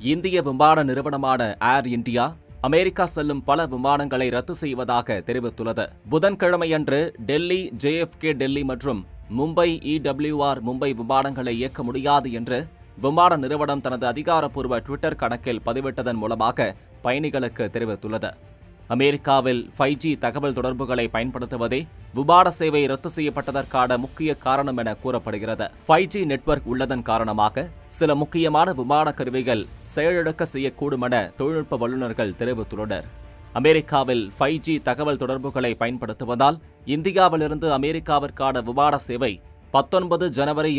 இந்திய விமான நிறுவனமான ஏர் இந்தியா அமெரிக்கா செல்லும் பல விமானங்களை ரத்து செய்வதாக தெரிவித்துள்ளது. புதன்கிழமையன்று டெல்லி JFK டெல்லி மற்றும் மும்பை EWR மும்பை விமானங்களை இயக்க முடியாது என்று விமான நிறுவனம் தனது அதிகாரப்பூர்வ ட்விட்டர் கணக்கில் பதிவிட்டதன் மூலமாக பயணிகளுக்கு தெரிவித்துள்ளது. அமெரிக்காவில் 5G தகவல் தொடர்புகளை பயன்படுத்துவதே விமான சேவை ரத்து செய்யப்பட்டதற்கான முக்கிய காரணம் என கூறப்படுகிறது. 5G நெட்வொர்க் உள்ளதன் காரணமாக சில முக்கியமான விமான கருவிகள் செயலிழக்க செய்யக்கூடும் என தொழில்நுட்ப வல்லுநர்கள் தெரிவித்துள்ளனர். அமெரிக்காவில் 5G தகவல் தொடர்புகளை பயன்படுத்துவதால் இந்தியாவிலிருந்து அமெரிக்காவிற்கான விமான சேவை 19 ஜனவரி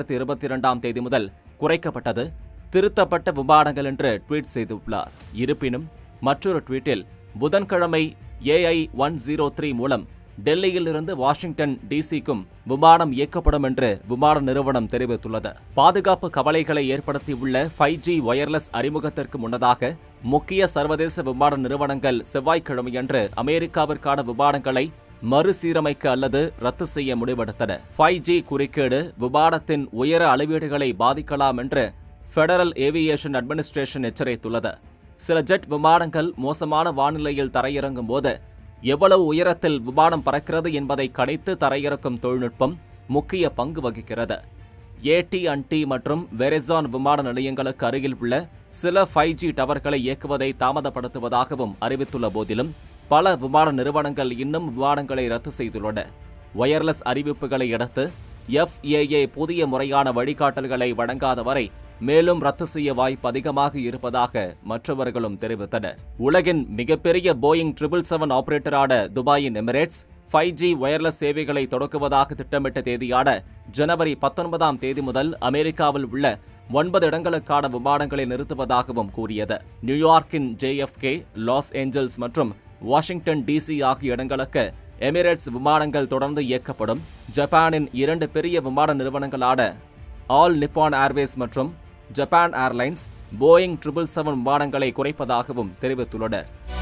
2022 முதல் குறைக்கப்பட்டது, திருத்தப்பட்ட விமானங்கள் என்று ட்வீட் செய்துள்ளார். இருப்பினும் மற்றொரு ட்வீட்டில் புதன்கிழமை AI-103 மூலம் டெல்லியிலிருந்து வாஷிங்டன் DCக்கும் விமானம் இயக்கப்படும் என்று விமான நிறுவனம் தெரிவித்துள்ளது. பாதுகாப்பு கவலைகளை ஏற்படுத்தியுள்ள 5G வயர்லெஸ் அறிமுகத்திற்கு முன்னதாக முக்கிய சர்வதேச விமான நிறுவனங்கள் செவ்வாய்க்கிழமையன்று அமெரிக்காவிற்கான விமானங்களை மறுசீரமைக்க அல்லது ரத்து செய்ய முடிவெடுத்தன. 5G குறுக்கீடு விமானத்தின் உயர அளவீடுகளை பாதிக்கலாம் என்று ஃபெடரல் ஏவியேஷன் அட்மினிஸ்ட்ரேஷன் எச்சரித்துள்ளது. சில ஜெட் விமானங்கள் மோசமான வானிலையில் தரையிறங்கும் போது எவ்வளவு உயரத்தில் விமானம் பறக்கிறது என்பதை கணித்து தரையிறக்கும் தொழில்நுட்பம் முக்கிய பங்கு வகிக்கிறது. AT&T மற்றும் வெரிசான் விமான நிலையங்களுக்கு அருகில் உள்ள சில 5G டவர்களை இயக்குவதை தாமதப்படுத்துவதாகவும் அறிவித்துள்ள போதிலும் பல விமான நிறுவனங்கள் இன்னும் விமானங்களை ரத்து செய்துள்ளன. வயர்லெஸ் அறிவிப்புகளை அடுத்து FAA புதிய முறையான வழிகாட்டல்களை வழங்காத வரை மேலும் ரத்து செய்ய வாய்ப்பு அதிகமாக இருப்பதாக மற்றவர்களும் தெரிவித்தனர். உலகின் மிகப்பெரிய போயிங் 777 ஆபரேட்டரான துபாயின் எமிரேட்ஸ் 5G வயர்லெஸ் சேவைகளை தொடக்குவதாக திட்டமிட்ட தேதியான ஜனவரி 19 முதல் அமெரிக்காவில் உள்ள 9 இடங்களுக்கான விமானங்களை நிறுத்துவதாகவும் கூறியது. நியூயார்க்கின் JFK, லாஸ் ஏஞ்சல்ஸ் மற்றும் வாஷிங்டன் DC ஆகிய இடங்களுக்கு எமிரேட்ஸ் விமானங்கள் தொடர்ந்து இயக்கப்படும். ஜப்பானின் 2 பெரிய விமான நிறுவனங்களான ஆல் நிப்பான் ஏர்வேஸ் மற்றும் ஜப்பான் ஏர்லைன்ஸ் போயிங் 777 விமானங்களை குறைப்பதாகவும் தெரிவித்துள்ளனர்.